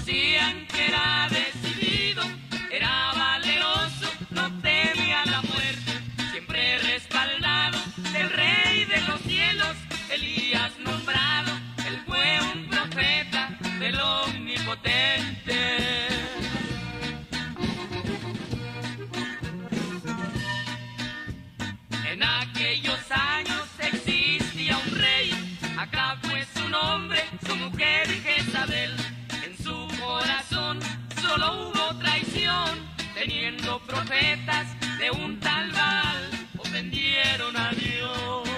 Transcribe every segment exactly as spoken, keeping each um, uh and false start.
Decían que era decidido, era valeroso, no temía la muerte, siempre respaldado del Rey de los cielos, Elías nombrado, él fue un profeta del Omnipotente. En aquellos años existía un rey, Acab fue su nombre, su mujer Jezabel. En su corazón solo hubo traición, teniendo profetas de un tal Baal, ofendieron a Dios.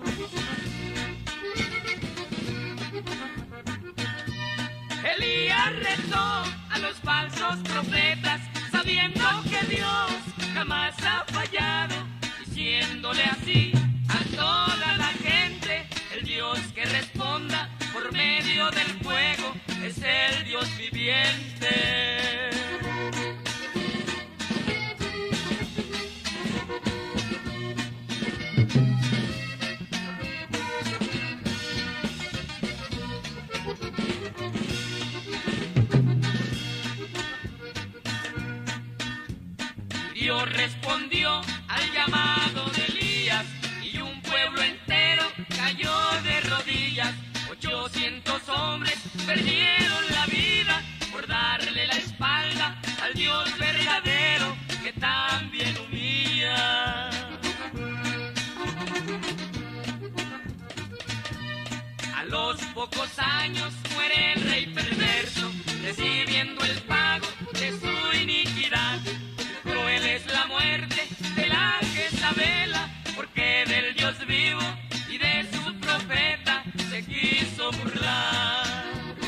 Elías retó a los falsos profetas, sabiendo que Dios jamás ha fallado, diciéndole así a toda la gente: el Dios que responda por medio del fuego es el Dios viviente. Dios respondió al llamado de Elías y un pueblo entero cayó de rodillas. Ochocientos hombres perdieron la vida por darle la espalda al Dios verdadero que también humilla. A los pocos años muere el rey perverso, recibiendo el pago de su iniquidad. Cruel es la muerte de la Jezabela, porque del Dios vivo y de su profeta se quiso burlar.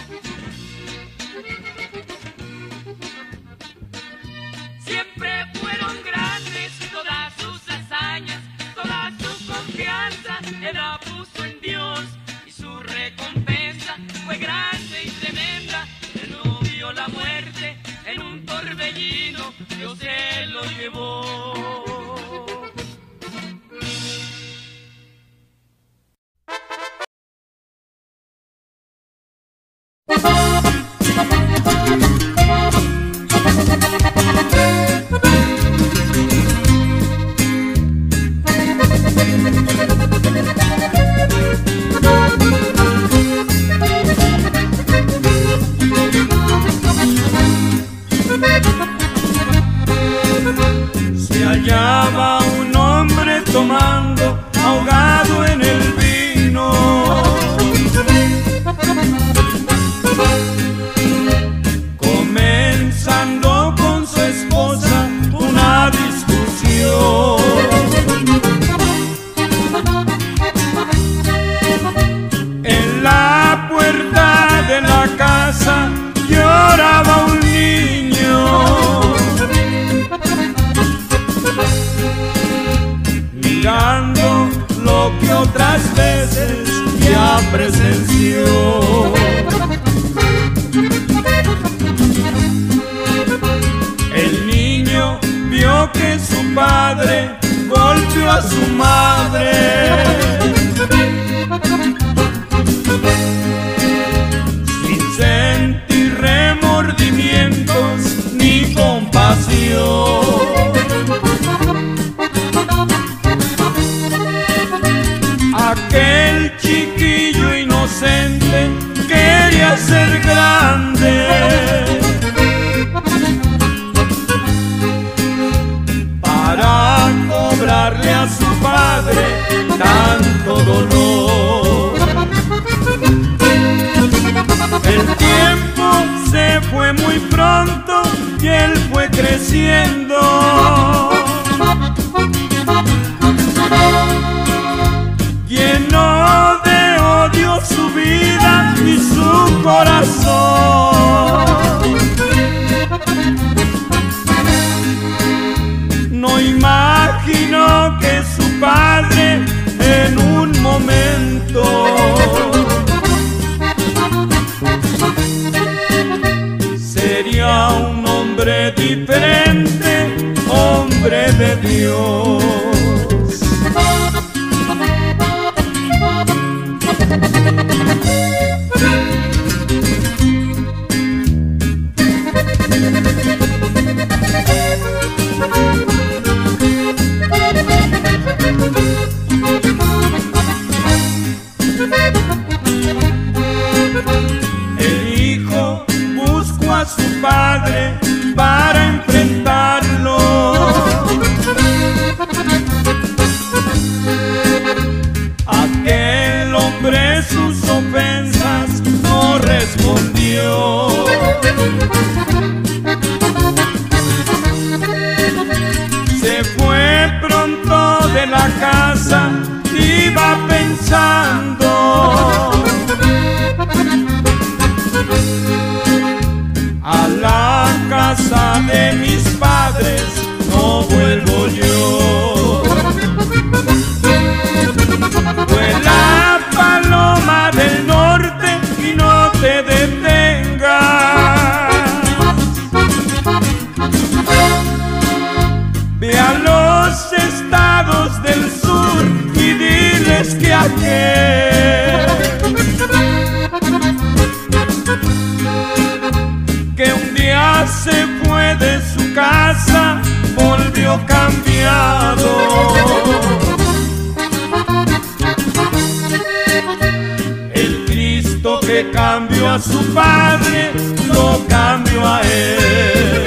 Siempre fueron grandes todas sus hazañas, toda su confianza era puso en Dios, y su recompensa fue grande y tremenda. Él no vio la muerte en un torbellino, Dios se lo llevó. Se hallaba un hombre tomando, ahogado en el vino. Comenzando con su esposa una discusión. En la puerta de la casa lloraba un niño, mirando lo que otras veces ya presenció. El niño vio que su padre golpeó a su madre, sin sentir remordimientos ni compasión. Aquel chiquillo inocente quería ser grande para cobrarle a su padre tanto dolor. El tiempo se fue muy pronto y él fue creciendo, lleno de odio su vida y su corazón. ofensas no respondió. Se fue pronto de la casa, iba pensando: a la casa de mis padres no vuelvo yo. Vuela paloma del norte y no te detengas. Ve a los estados del sur y diles que aquel que un día se fue de su casa volvió cambiado. El Cristo que cambió a su padre lo cambió a él.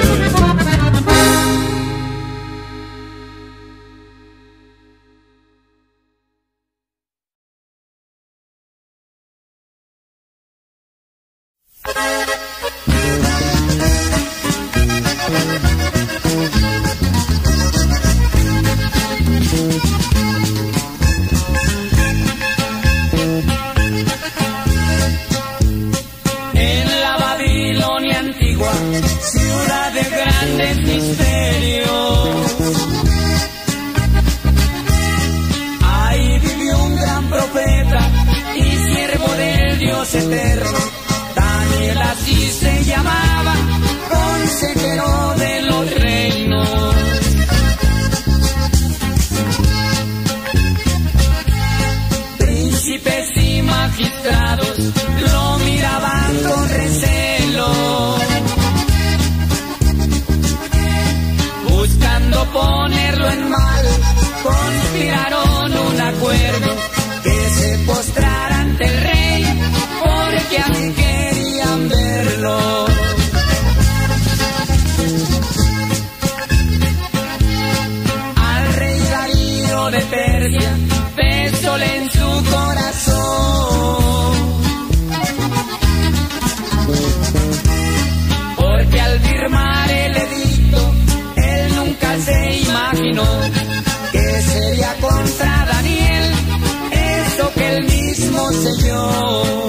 En la Babilonia antigua, ciudad de grandes misterios, ahí vivió un gran profeta y siervo del Dios eterno. Daniel así se llamaba, consejero de los reinos. Príncipes y magistrados lo miraban con recelo, buscando ponerlo en mal, conspiraron un acuerdo, que se postrara ante el rey, porque así querían verlo. Al rey Darío de Persia, pesóle en su corazón, porque al firmar el edicto, él nunca se imaginó que sería contra Daniel eso que él mismo selló.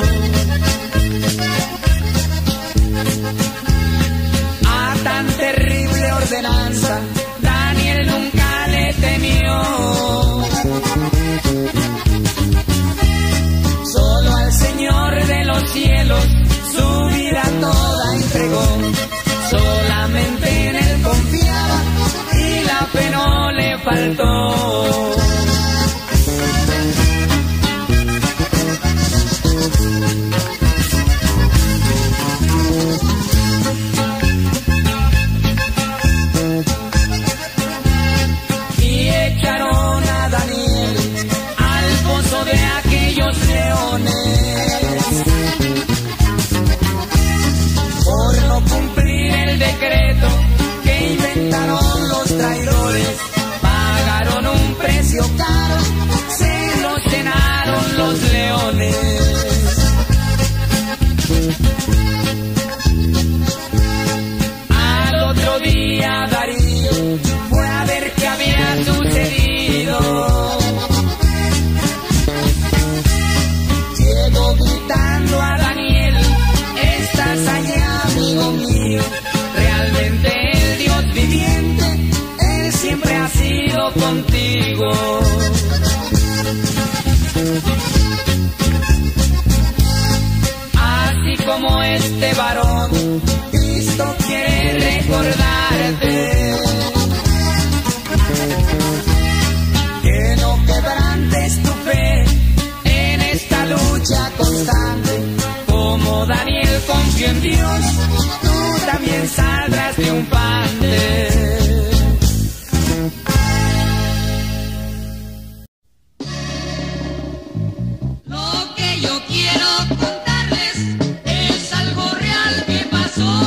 A tan terrible ordenanza, Daniel nunca le temió. Solo al Señor de los cielos su vida toda entregó. Solamente en él confiaba y la fe no le faltó. Y echaron a Daniel al pozo de aquellos leones, por no cumplir el decreto que inventaron los traidores. Pagaron un precio caro, se los cenaron los leones. Al otro día Darío fue a ver qué había sucedido. Llegó gritando a Daniel: estás allá, amigo mío. Realmente el Dios viviente, él siempre ha sido contigo. Así como este varón, Cristo quiere recordarte que no quebrantes tu fe en esta lucha constante. Como Daniel confió en Dios, tú también saldrás triunfante. Lo que yo quiero contarles es algo real que pasó.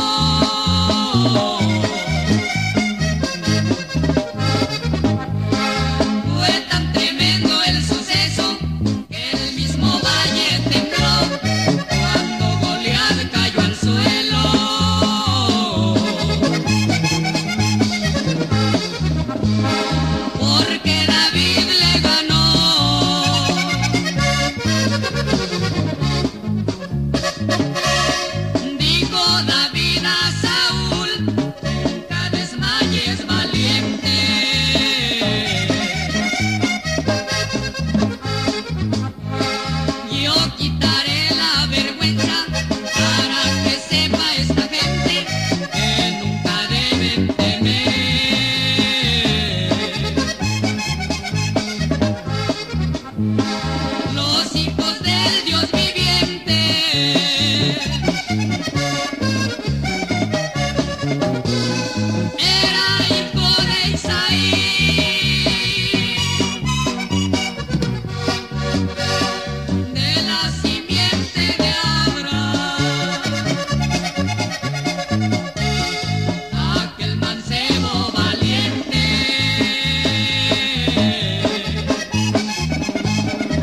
Fue tan tremendo el suceso que el mismo valle tembló. los hijos del Dios viviente. Era hijo de Isaí, de la simiente de Abraham, aquel mancebo valiente.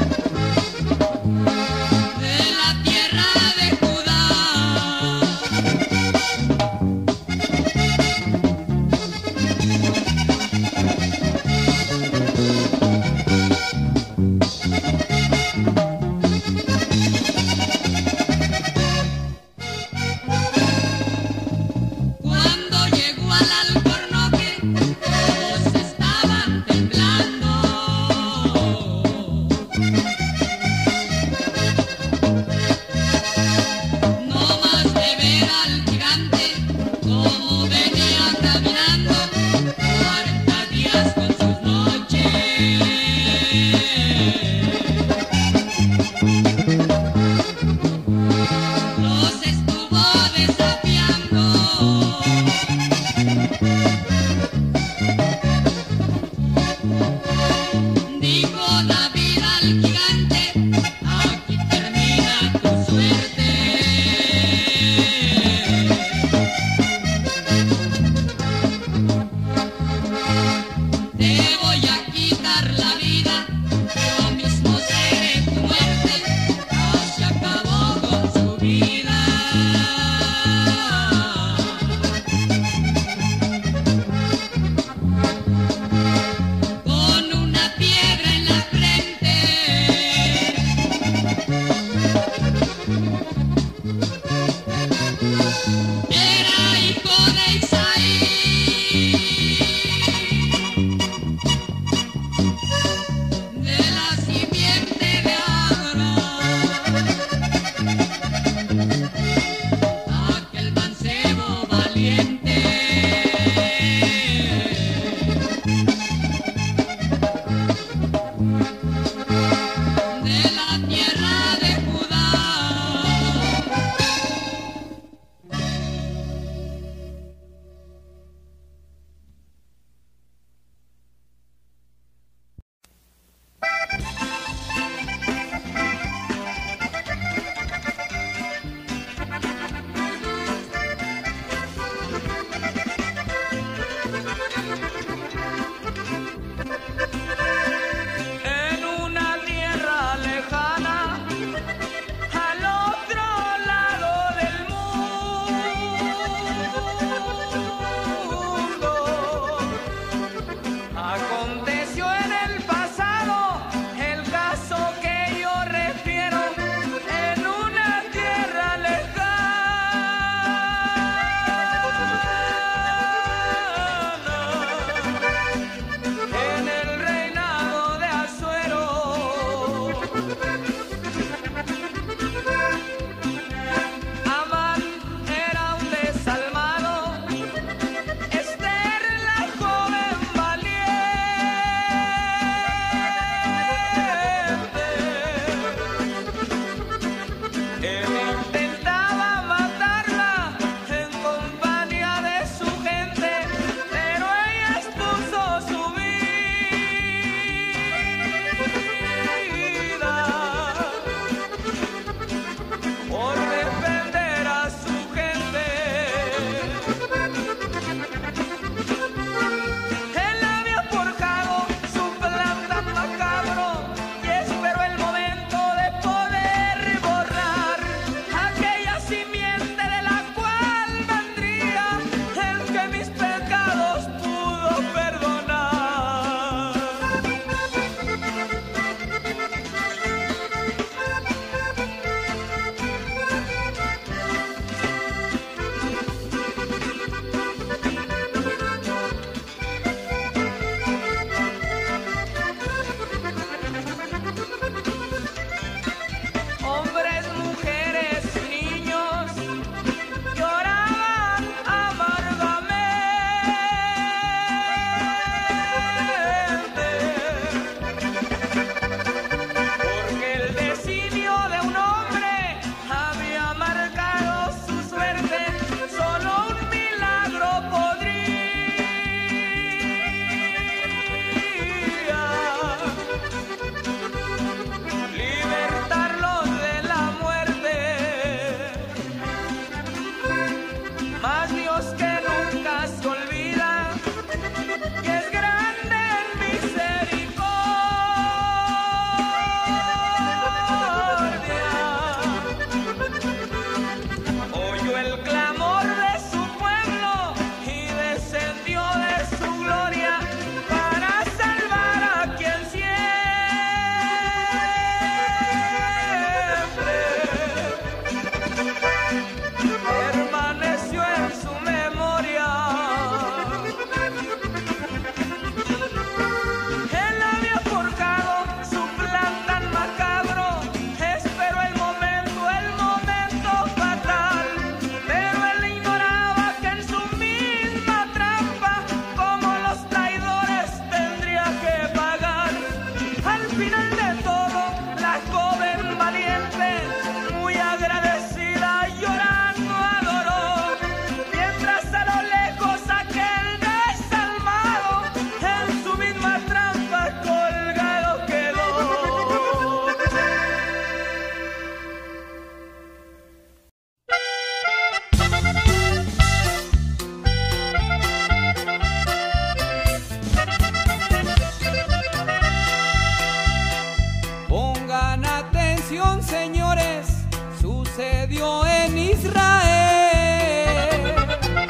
redención, señores, sucedió en Israel.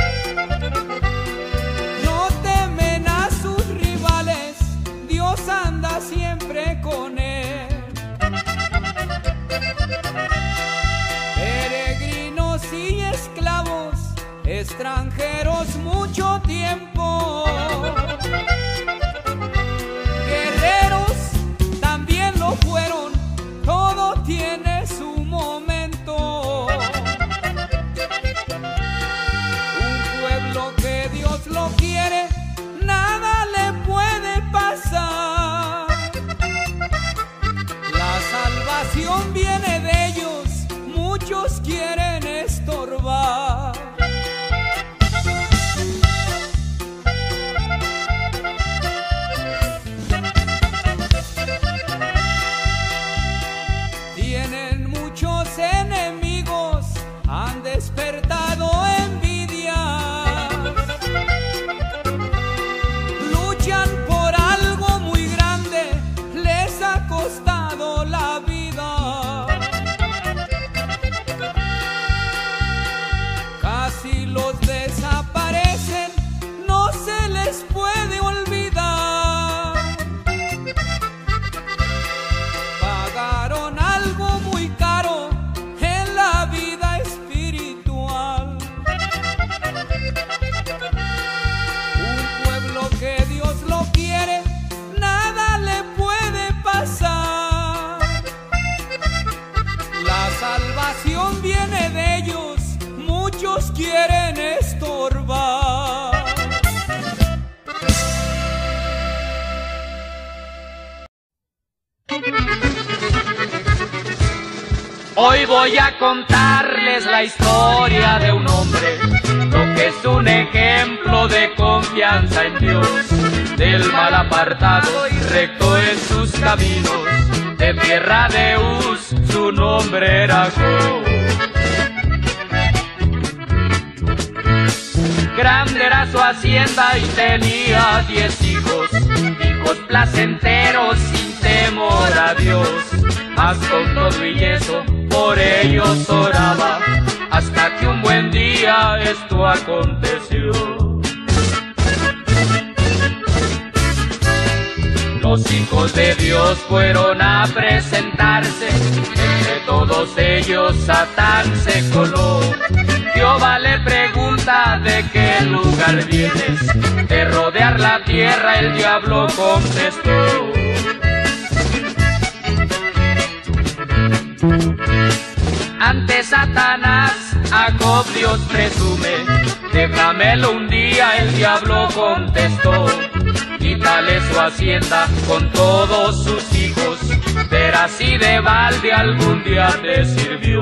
No temen a sus rivales, Dios anda siempre con él. Peregrinos y esclavos, extranjeros mucho tiempo, guerreros también lo fueron, todo tiene su momento. Un pueblo que Dios lo quiere, nada le puede pasar. La salvación viene de ellos, muchos quieren estorbar. Tienen muchos enemigos, han despertado envidia. Luchan por algo muy grande, les ha costado la vida. Casi los desaparecen, no se les puede olvidar. Pagaron algo muy caro en la vida espiritual. Un pueblo que Dios lo quiere, nada le puede pasar. La salvación viene de ellos, muchos quieren estorbar. Hoy voy a contarles la historia de un hombre, lo que es un ejemplo de confianza en Dios, del mal apartado y recto en sus caminos, de tierra de Uz, su nombre era Job. Grande era su hacienda y tenía diez hijos, hijos placenteros sin temor a Dios, mas con todo y eso por ellos oraba, hasta que un buen día esto aconteció. Los hijos de Dios fueron a presentarse, entre todos ellos Satán se coló. Jehová le pregunta: ¿de qué lugar vienes? De rodear la tierra, el diablo contestó. Ante Satanás a Job Dios presume: déjamelo un día, el diablo contestó. Quítale su hacienda con todos sus hijos, verás si de balde algún día te sirvió.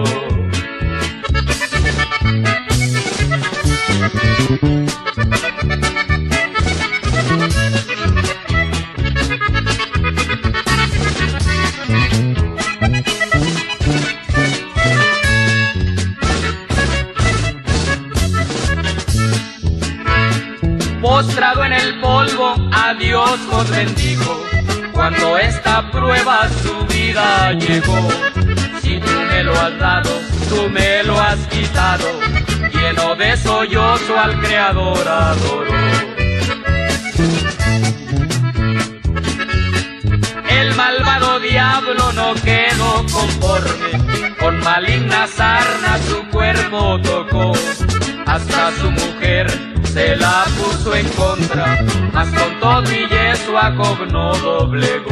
Postrado en el polvo, a Dios Job bendijo, cuando esta prueba a su vida llegó. Si tú me lo has dado, tú me lo has quitado, lleno de sollozo al Creador adoró. El malvado diablo no quedó conforme, con maligna sarna su cuerpo tocó, hasta su mujer se la puso en contra, mas con todo y eso a Job no doblegó.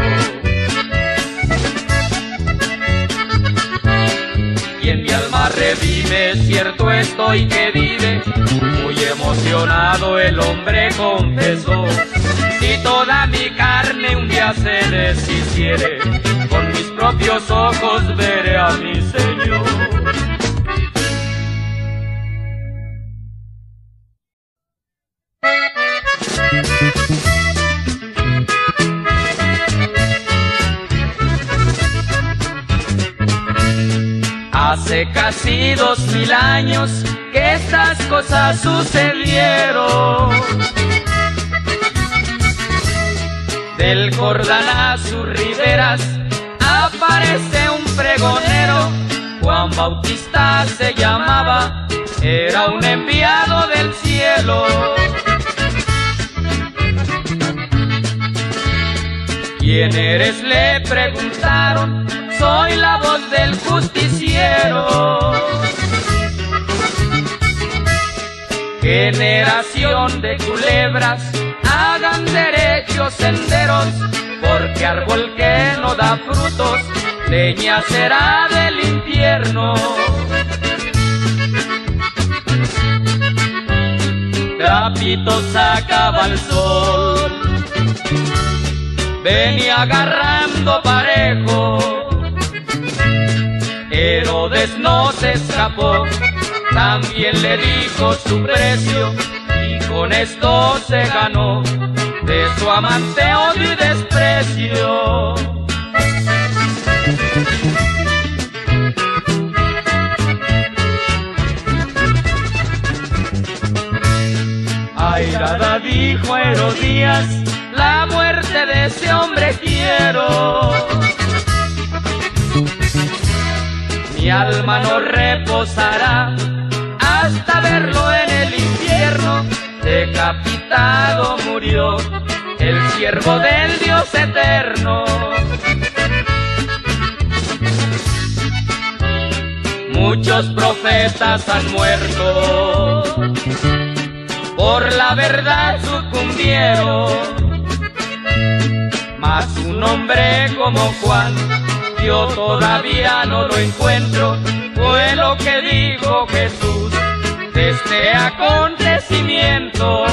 Y en mi alma revive, cierto estoy que vive, muy emocionado el hombre confesó: si toda mi carne un día se deshiciere, con mis propios ojos veré a mi Señor. Hace casi dos mil años que estas cosas sucedieron. Del Jordán a sus riberas aparece un pregonero, Juan Bautista se llamaba, era un enviado del cielo. ¿Quién eres?, le preguntaron, soy la voz del justiciero. Generación de culebras, hagan derechos senderos, porque árbol que no da frutos, leña será del infierno. Trapitos sacaba el sol, venía agarrando parejo. Herodes no se escapó, también le dijo su precio, y con esto se ganó de su amante odio y desprecio. Airada dijo Herodías, la muerte de ese hombre quiero. Mi alma no reposará hasta verlo en el infierno. Decapitado murió el siervo del Dios eterno. Muchos profetas han muerto, por la verdad sucumbieron, mas un hombre como Juan yo todavía no lo encuentro. Fue lo que dijo Jesús de este acontecimiento.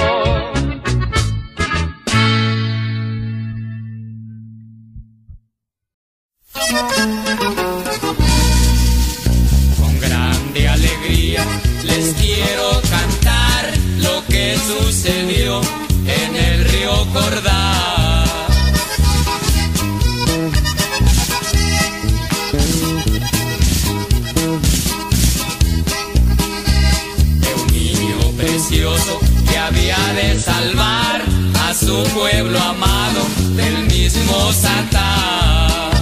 Con grande alegría les quiero cantar lo que sucedió en el río Jordán. Que había de salvar a su pueblo amado del mismo Satán.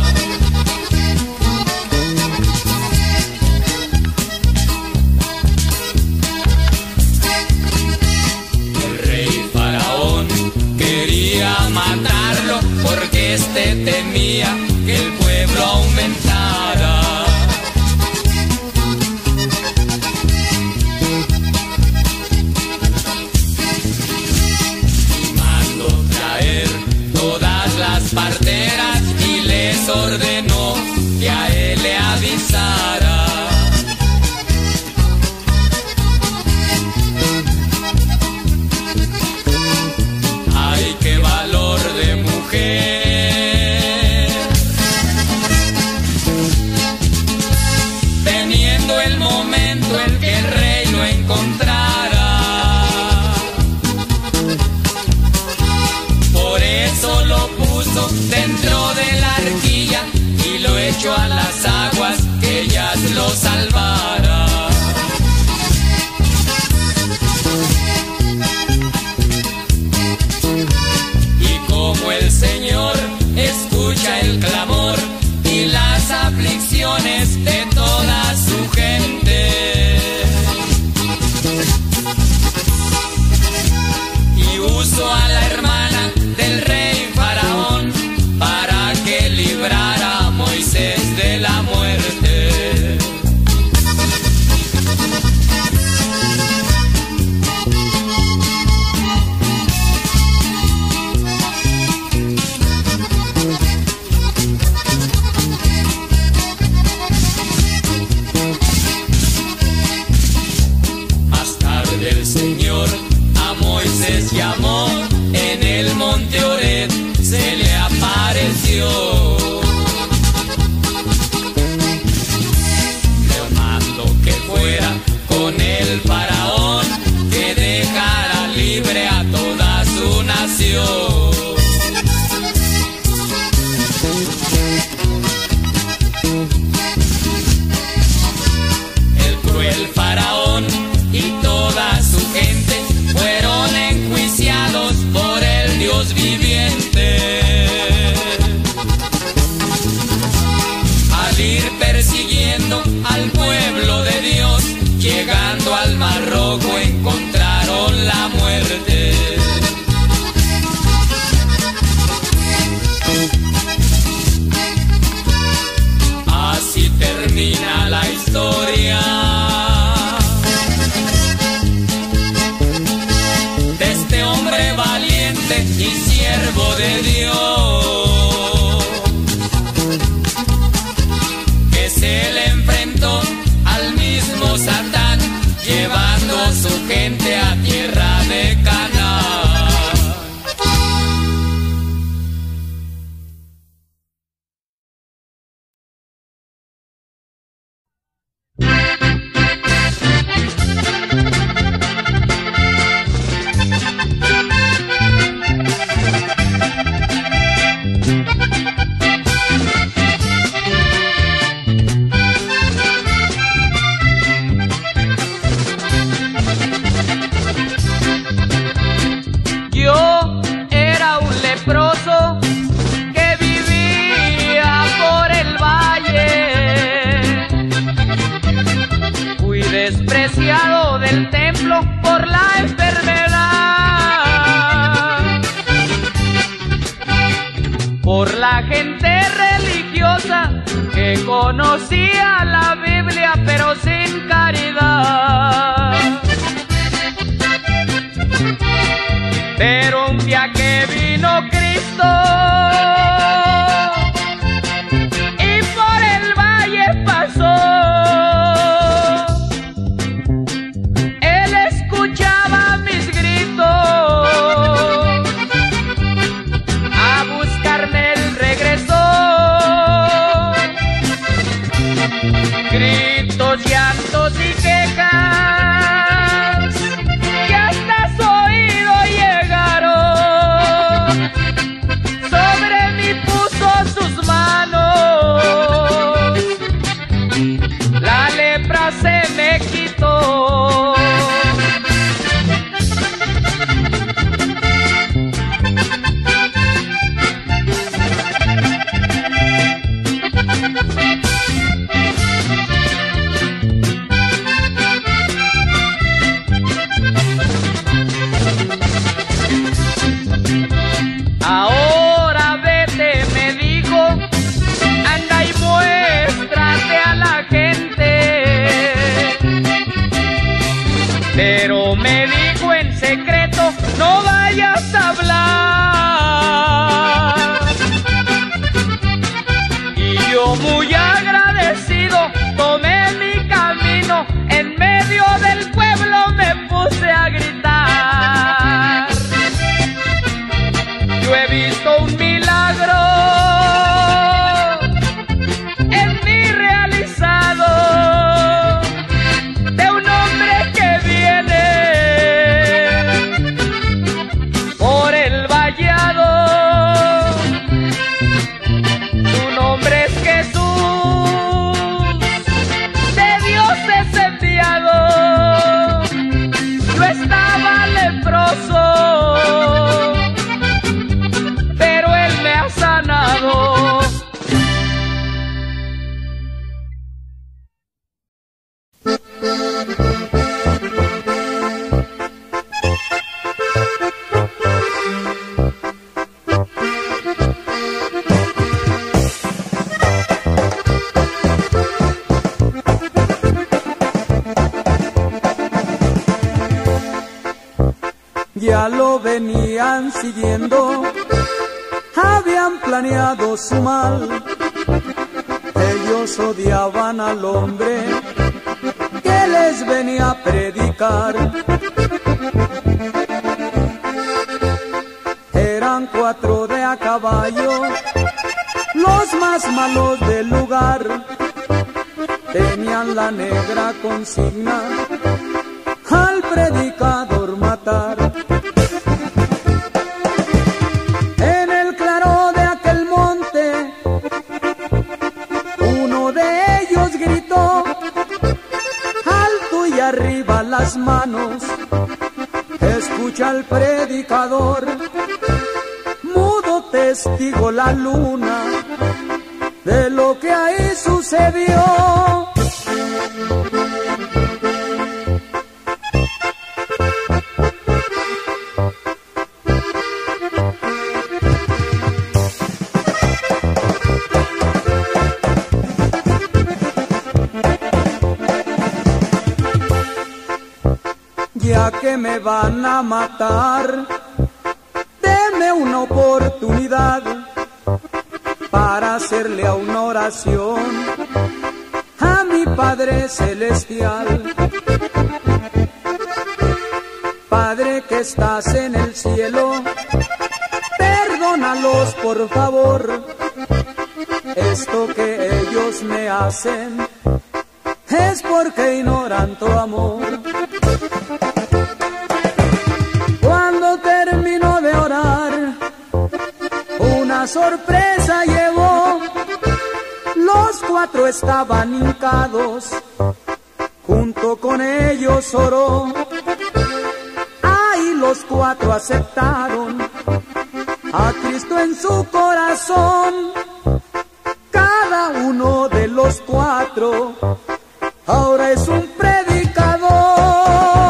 El rey Faraón quería matarlo porque éste temía que el pueblo aumentara. Parteras y les ordenó que a él le avisara. Ay, qué valor de mujer, teniendo el momento en que el rey lo encontrara. Por eso lo puso dentro de la arquilla y lo echó a las aguas, que ellas lo salvara. Y como el Señor escucha el clamor y las aflicciones de toda su gente, y usó a la hermana del rey Faraón para que librara a Moisés de la muerte. salir persiguiendo al pueblo de Dios. Llegando al Mar Rojo encontraron la muerte. Así termina la historia de este hombre valiente y siervo de Dios, que se le enfrentó al mismo Satán, llevando a su gente a tierra de Canaán. Despreciado del templo por la enfermedad, por la gente religiosa que conocía la Biblia pero sin caridad. Pero un día que vino Cristo y por el valle pasó, gritos, llantos y quejas que hasta su oído llegaron. Sobre mí puso sus manos, la lepra se me quitó. Ahora vete, me dijo, anda y muéstrate a la gente. Pero me dijo en secreto, no vayas a hablar. Y yo muy agradecido tomé mi camino, en medio del pueblo me puse a gritar. Yo he visto un milagro en mí realizado, de un hombre que viene por el vallado. Su nombre es Jesús, de Dios es enviado. Yo estaba leproso, sanado. Ya lo venían siguiendo, habían planeado su mal. Ellos odiaban al hombre que les venía a predicar. Eran cuatro de a caballo, los más malos del lugar. Tenían la negra consigna, al predicador matar. Arriba las manos, escucha al predicador, mudo testigo la luna de lo que ahí sucede. sucedió. Ya que me van a matar, deme una oportunidad para hacerle a una oración a mi Padre Celestial. Padre que estás en el cielo, perdónalos por favor. Esto que ellos me hacen es porque ignoran tu amor. Cuando terminó de orar, una sorpresa llegó. Los cuatro estaban hincados, junto con ellos oró. Ahí los cuatro aceptaron a Cristo en su corazón. Cada uno de los cuatro ahora es un predicador.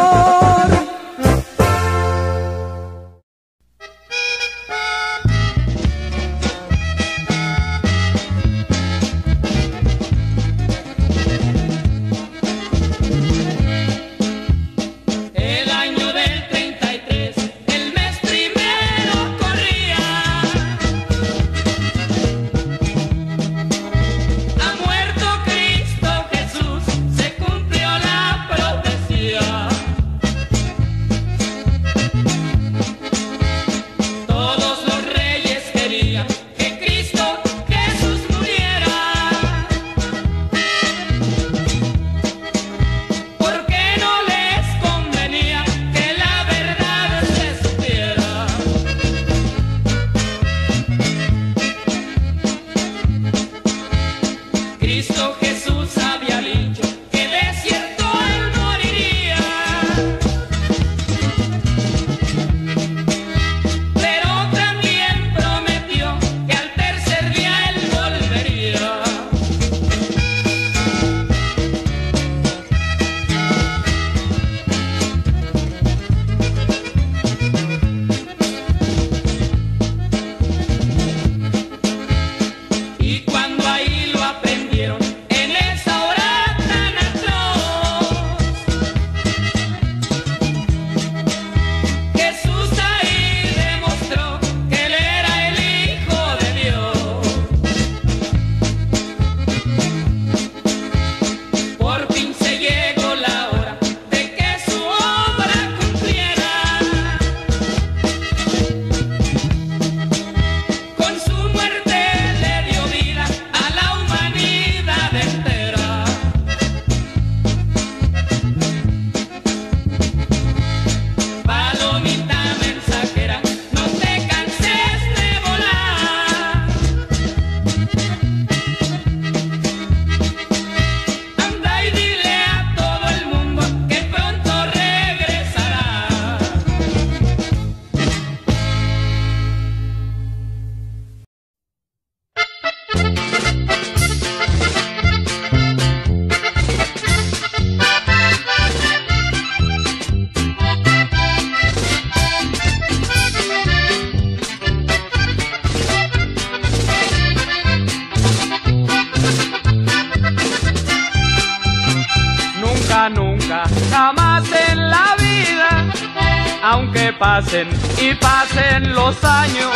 Aunque pasen y pasen los años,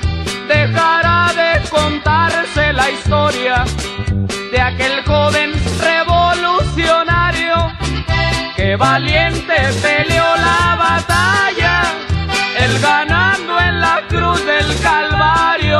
dejará de contarse la historia de aquel joven revolucionario que valiente peleó la batalla, él ganando en la cruz del Calvario.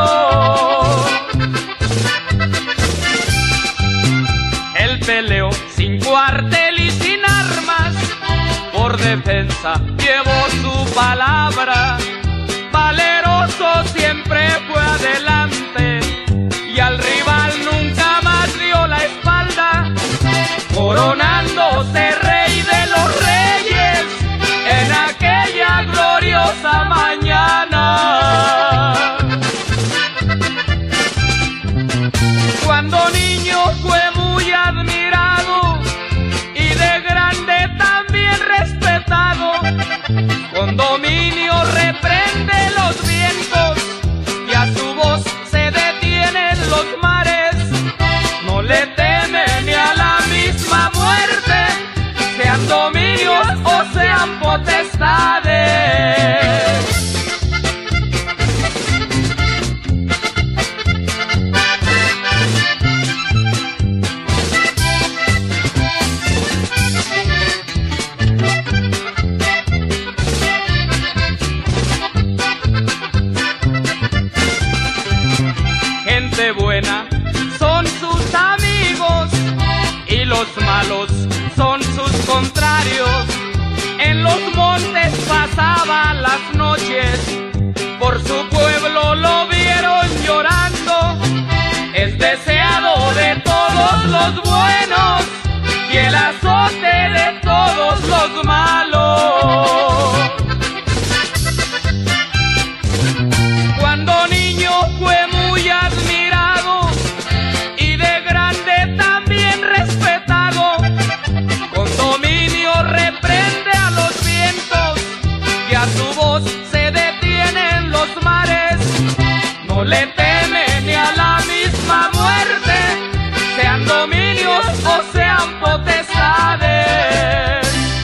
Él peleó sin cuartel y sin armas, por defensa llevó su palabra, valeroso siempre fue adelante y al rival nunca más dio la espalda, coronándose rey de los reyes en aquella gloriosa mañana. Cuando niño niño fue muy admirado y de grande también respetado. Con dominio reprende los vientos y a su voz se detienen los mares. No le teme ni a la misma muerte, sean dominios o sean potestades. Gente buena son sus amigos y los malos son sus contrarios. En los montes pasaba las noches, por su pueblo lo vieron llorando. Es deseado de todos los buenos y el azote de todos los malos. Cuando niño fue muy admirado y de grande también respetado. Con dominio reprende a los vientos y a su voz se detienen los mares. No le teme ni a la misma muerte, sean dominios o sean potestades.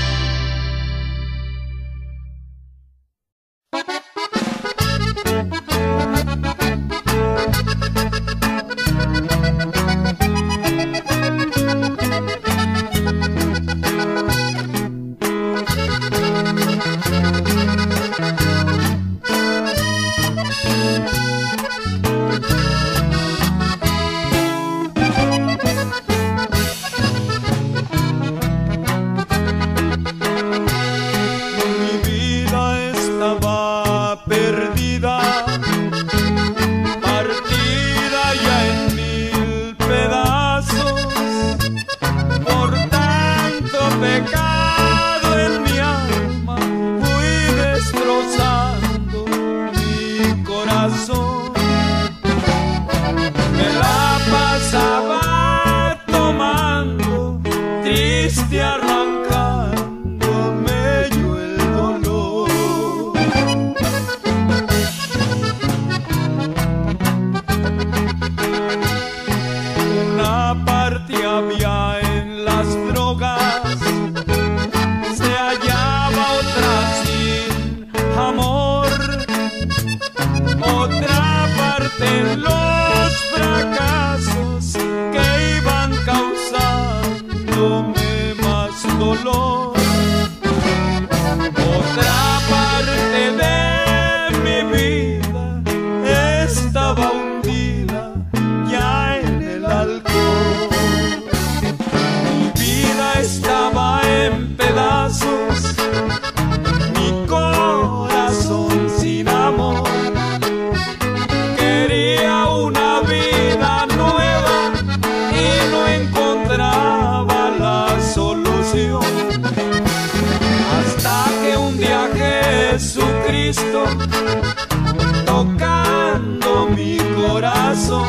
Tocando mi corazón,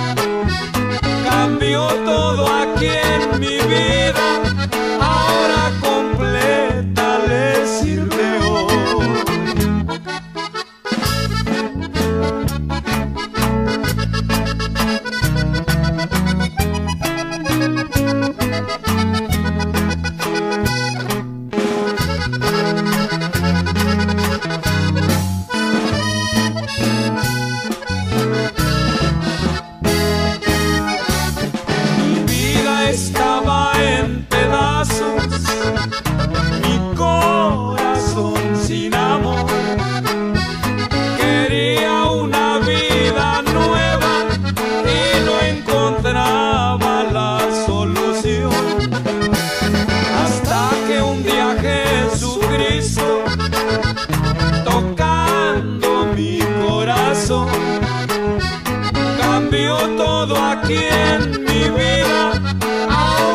cambió todo aquí en mi vida, ahora completa le sirve hoy. Cambió todo aquí en mi vida, ahora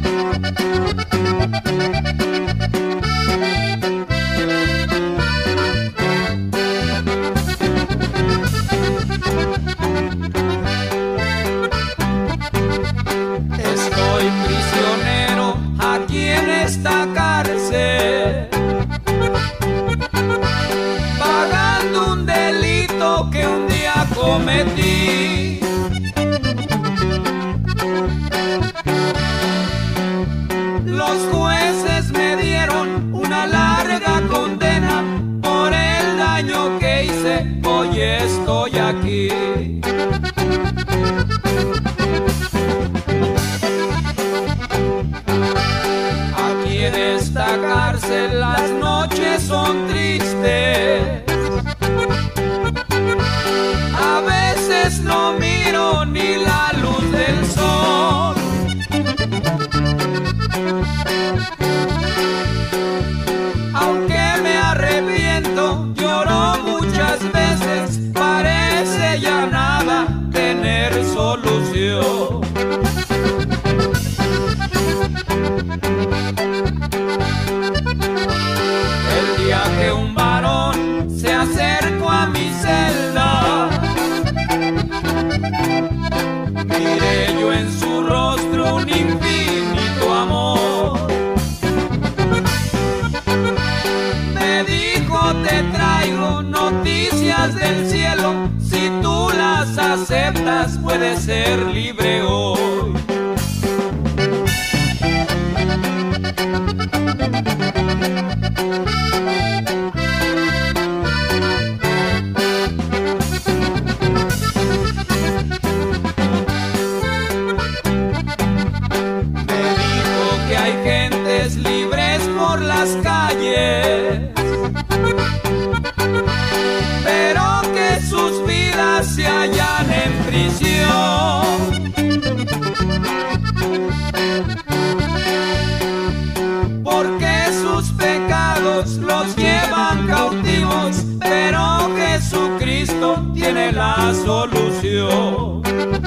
cometí. Los jueces me dieron una larga condena por el daño que hice, hoy estoy aquí. Aquí en esta cárcel las noches son tristes. A veces no miro ni la luz del sol. Aunque me arrepiento, lloro muchas veces, parece ya nada tener solución. El día que un varón se acercó a mi celda, miré yo en su rostro un infinito amor. Me dijo: te traigo noticias del cielo, si tú las aceptas puedes ser libre hoy. Libres por las calles, pero que sus vidas se hallan en prisión. Porque sus pecados los llevan cautivos, pero Jesucristo tiene la solución.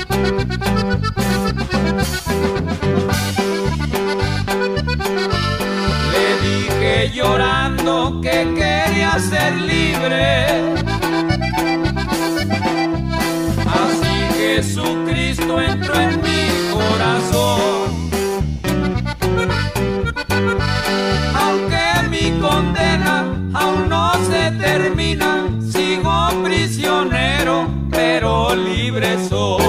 Dije llorando que quería ser libre, así Jesucristo entró en mi corazón. Aunque mi condena aún no se termina, sigo prisionero, pero libre soy.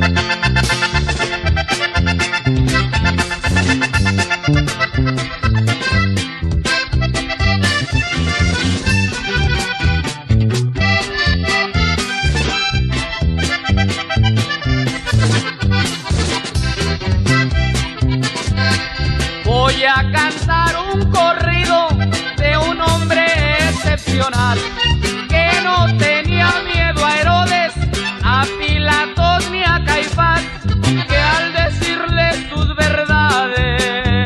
Voy a cantar un corrido de un hombre excepcional que no tenía miedo a Herodes, a Pilatos ni a Caifás, que al decirle sus verdades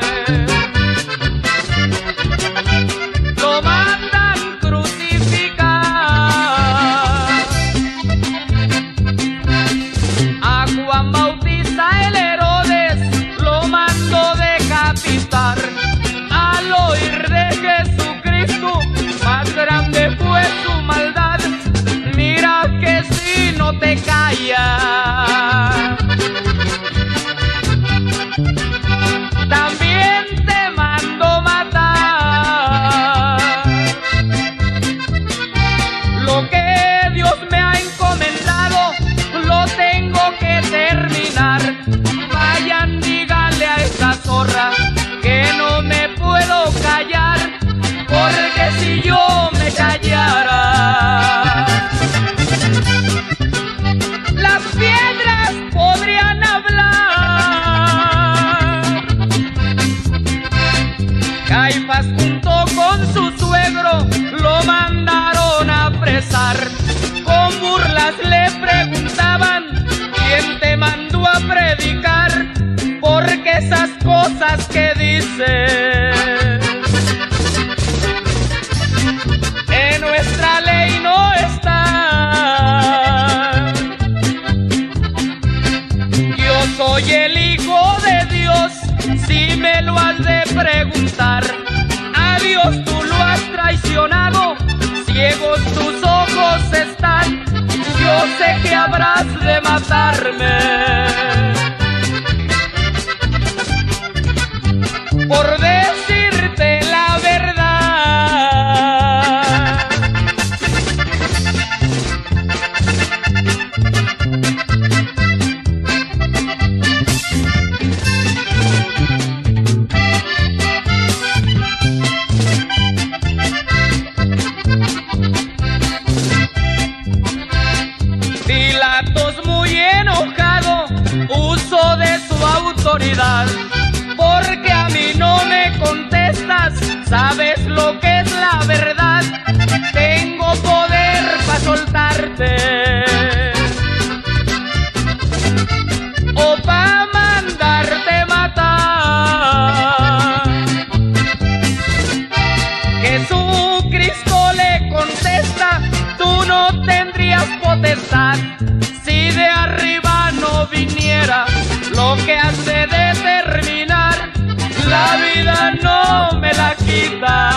lo mandan crucificar. A Juan Bautista el Herodes lo mandó decapitar. Al oír de Jesucristo, más grande fue su maldad. Mira que si no te callas, también te mando matar. Lo que Dios me ha encomendado lo tengo que terminar. Vayan, díganle a esa zorra que no me puedo callar, porque si yo me callara, las piedras podrían hablar. Caifás junto con su suegro lo mandaron a apresar. Con burlas le preguntaban: ¿quién te mandó a predicar? Porque esas cosas que dices en nuestra ley no están. Yo soy el Hijo de Dios, si me lo has de preguntar. A Dios tú lo has traicionado, ciegos tus ojos están. Yo sé que habrás de matarme por decirte la verdad. Pilatos, muy enojado, usó de su autoridad. Porque a mí no me contestas, sabes lo que es la verdad. Tengo poder para soltarte o para mandarte matar. Jesucristo le contesta: tú no tendrías potestad si de arriba no viniera lo que has de determinar. La vida no me la quita.